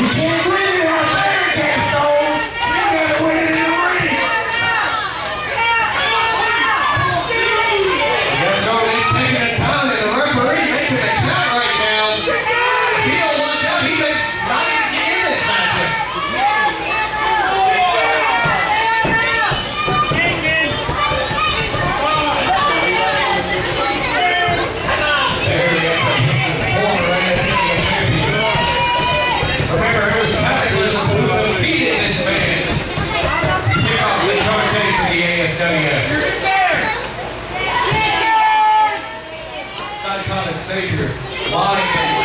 Savior, live.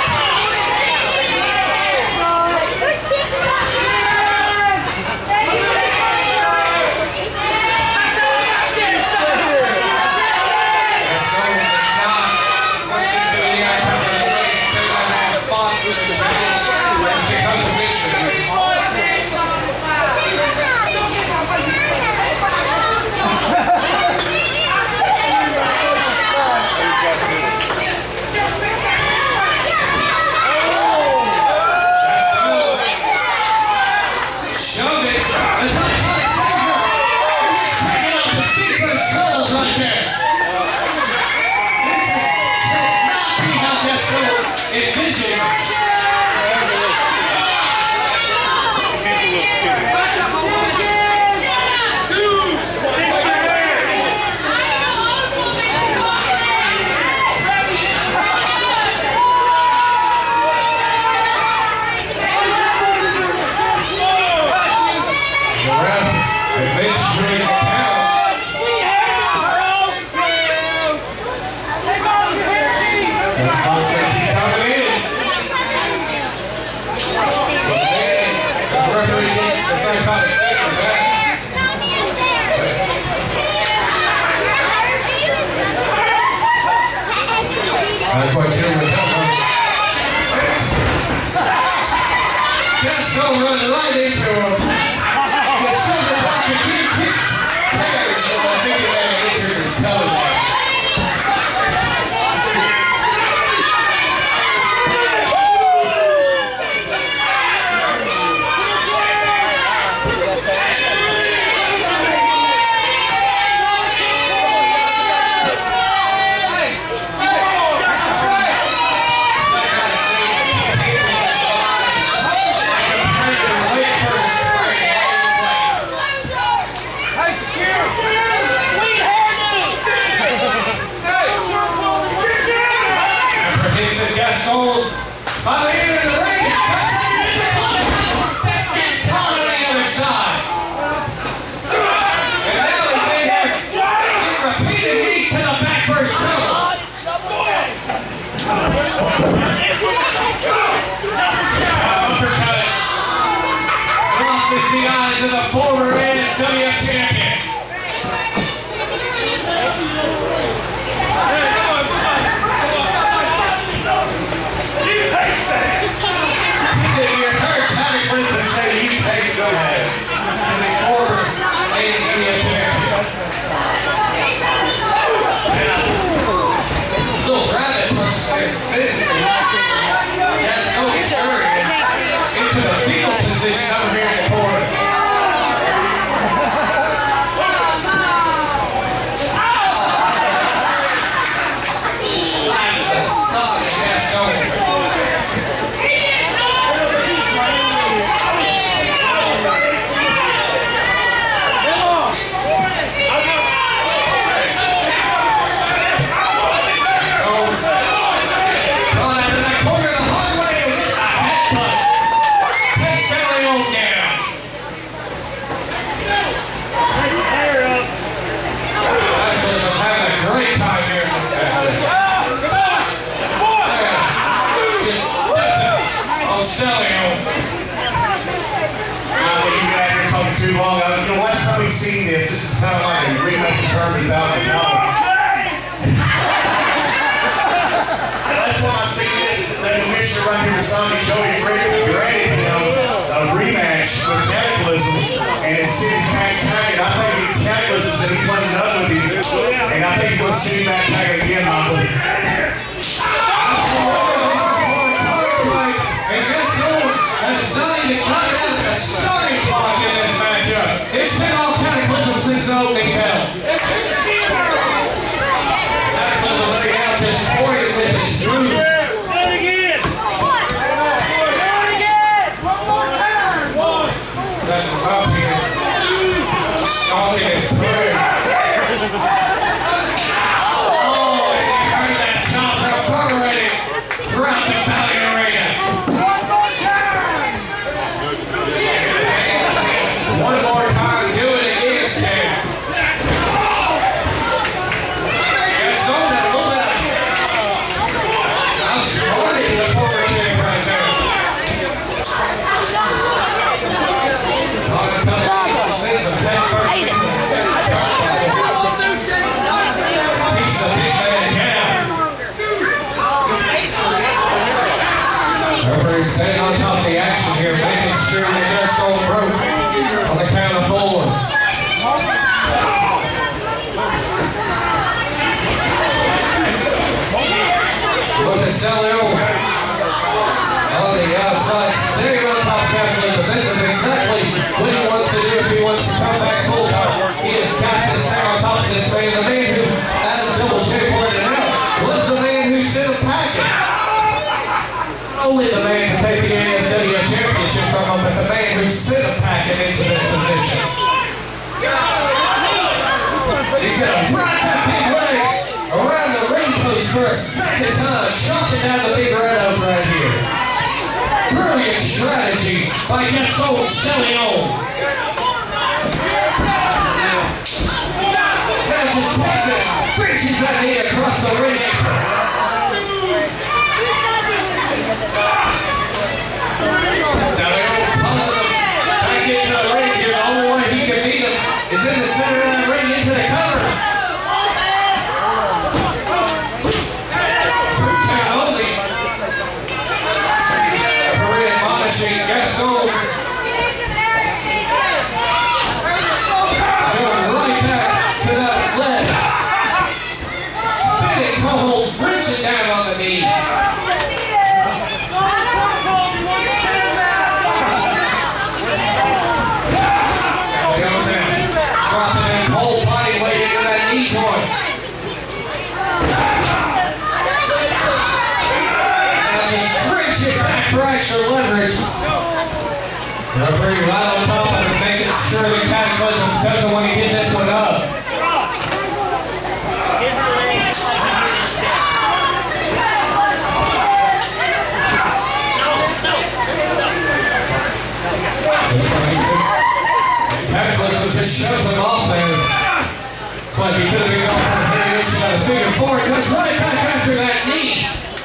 Gaston running right into him. Gets shoved back and he kicks tags. So I think he had injured his toe. Gaston by the end of the ring, cuts underneath the club, gets caught on the other side. And now he's in here getting repeated knees to the back for a struggle. Uppercut. Crosses the eyes of the former ASWF champion. Go ahead. And the former ASWF champion. Little rabbit punch there, sitting. Gaston scurrying into the fetal position over here in the corner. Slaps the sock at Gaston. Too long. Last time we've seen this is kind of like a rematch determined without the title. Last time I've seen this, the commissioner right here beside me, Joey, granted a rematch with Cataclysm, and it's City's Max Packett. I think Cataclysm said he's running up with him, and I think he's going to see Max Packett again, Michael. And Gaston has not even gotten out the starting block in this matchup. It's been all Cataclysm since the opening bell. Cataclysm right now just scoring with his move. Setting him up here. Stalking his prayer. Oh, and he heard that chop reverberating throughout the Valley Arena. One more time, do it again, Tim. Yes, so that a little bit outsmarting the former champ right there. Keeps the big man down. Referee staying on top of the action here, making sure they just don't broke on the count of 4. Look at Celio on the outside, staying on top of Cataclysm. This is exactly what he wants to do if he wants to come back full time. He has got to stay on top of this man. The man who, as Double J pointed out, was the man who sent a packet. Only the man to take the ASW championship from him, but the man who sent a packet into this position. He's going to ride that big leg around the ring post for a second time, chopping down the big red up right here. Brilliant strategy by Gasol Celio. Now just takes it, reaches that knee across the ring apron. Celio positive back into the ring here. The only way he can beat him is in the center of that ring into the cover. 2 count only. Referee admonishing Gasol. Going right back to that leg. Spinning toe hold, reaching down on the knee. Dropping his whole body weight into that knee joint. Now just reach it back for extra leverage. Referee right on top of it, making sure that Cataclysm doesn't want to get this one up. Cataclysm just shoves him off there. It's like he could have been going for a variation of the figure 4. Goes right back after that knee.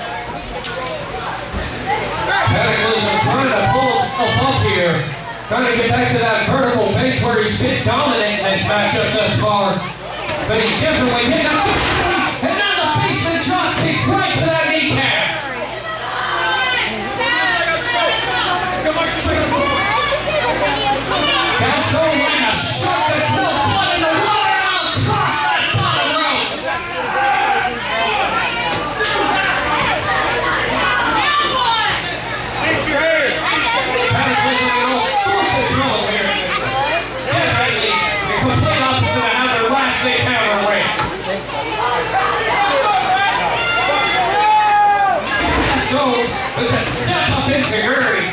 Cataclysm trying to pull himself up here. Trying to get back to that vertical base where he's been dominant in this matchup thus far. But he's definitely hitting up to the knee. And now the basement drop kick right to that kneecap. Gasol like a shark that spills blood in the water and across that bottom rope. Cataclysm in all sorts of trouble here. Definitely the complete opposite of how their last encounter went. Gasol with a step up into Gurney.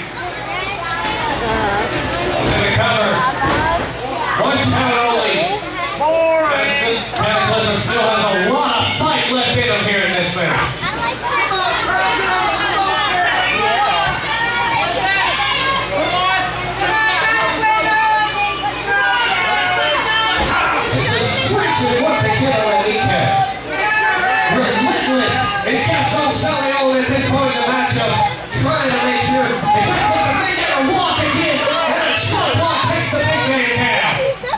In the cover. 1 count only. Cataclysm still has a lot of fight left in him here in this thing. And just reaching once again on the kneecap. Relentless. It's Gasol Celio at this point in the matchup, trying to make sure if Cataclysm may never walk again, and a shot block takes the big man down.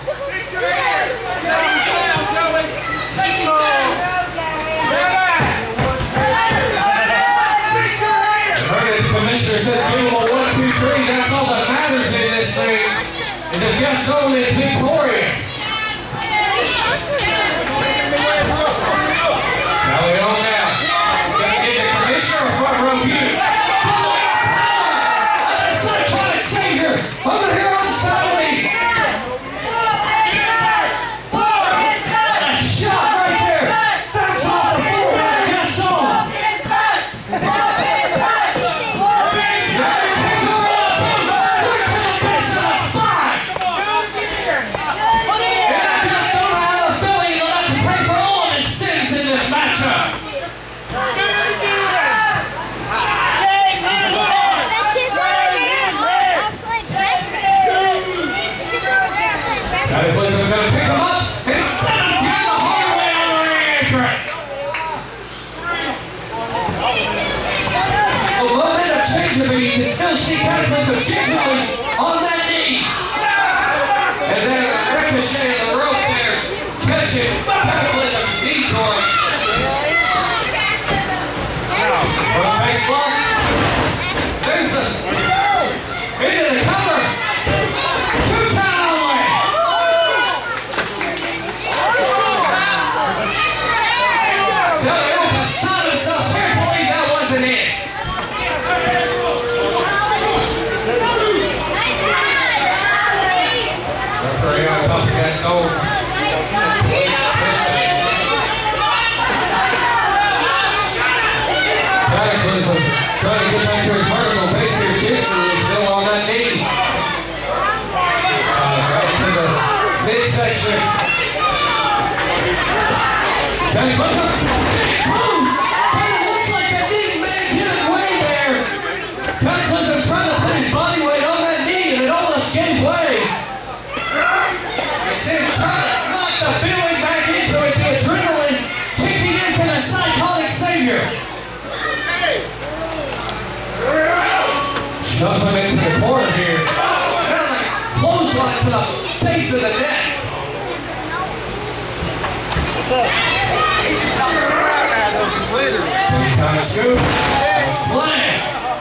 The commissioner says give him a 1, 2, 3. That's all that matters in this thing. Is if Gasol is victorious. Celio now. Gonna get the commissioner a front row view. Gaston. Cataclysm trying to get back to his vertical base here. Jimmy is still on that knee. Right to the midsection. Cataclysm. But it looks like that knee may hit it way there. Cataclysm trying to put his body weight on that knee and it almost gave way. Him trying to slap the feeling back into it, the adrenaline kicking in for the psychotic savior. Shoves him into the corner here. Now like clothesline to the base of the neck. Kind of scoop. Slam.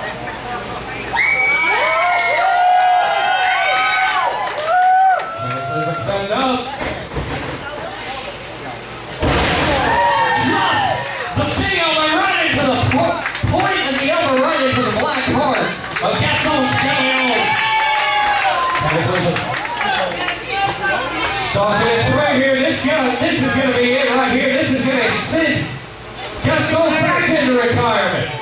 Stand up. Drops the big elbow right into the point and the elbow right into the black heart of Gaston Stallion. Stalking his right here. This is going to be it right here. This is going to send Gaston back into retirement.